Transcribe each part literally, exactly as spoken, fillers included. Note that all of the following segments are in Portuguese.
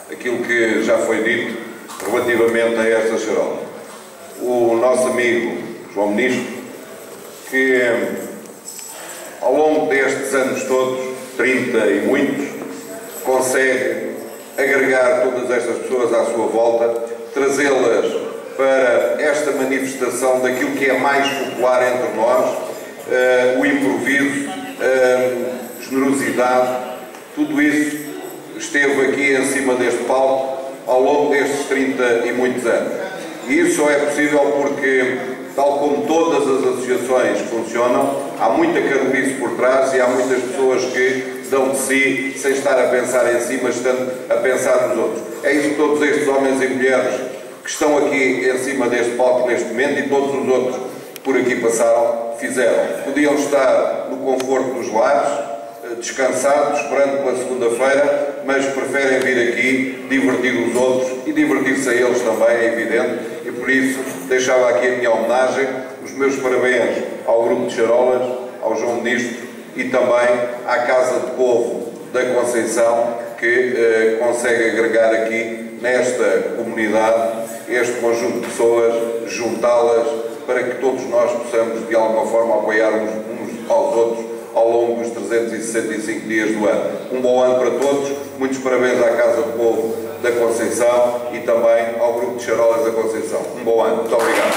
aquilo que já foi dito relativamente a esta charola. O nosso amigo João Ministro, que ao longo destes anos todos, trinta e muitos, consegue agregar todas estas pessoas à sua volta, trazê-las para esta manifestação daquilo que é mais popular entre nós, uh, o improviso, uh, generosidade, tudo isso esteve aqui em cima deste palco ao longo destes trinta e muitos anos. E isso só é possível porque, tal como todas as associações funcionam, há muita carolice por trás e há muitas pessoas que dão de si sem estar a pensar em si, mas estando a pensar nos outros. É isso que todos estes homens e mulheres que estão aqui em cima deste palco neste momento e todos os outros que por aqui passaram, fizeram. Podiam estar no conforto dos lares, descansados, esperando pela segunda-feira, mas preferem vir aqui divertir os outros e divertir-se a eles também, é evidente, e por isso deixava aqui a minha homenagem, os meus parabéns ao grupo de charolas, ao João Ministro e também à Casa de Povo da Conceição, que eh, consegue agregar aqui nesta comunidade este conjunto de pessoas, juntá-las para que todos nós possamos de alguma forma apoiarmos uns aos outros ao longo dos trezentos e sessenta e cinco dias do ano. Um bom ano para todos, muitos parabéns à Casa de Povo da Conceição e também ao grupo de charolas da Conceição. Um bom ano, muito obrigado.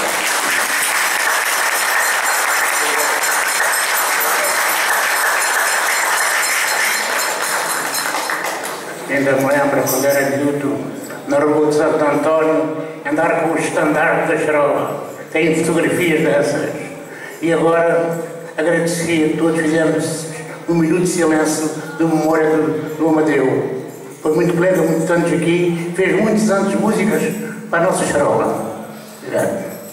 Ainda me lembro quando era miúdo, na Rua de Santo António, andar com o estandarte da charola. Tenho fotografias dessas. E agora agradeci a todos, fizemos um minuto de silêncio de memória do, do Amadeu. Foi muito colega, muitos anos aqui, fez muitos anos de músicas para a nossa charola. Obrigado.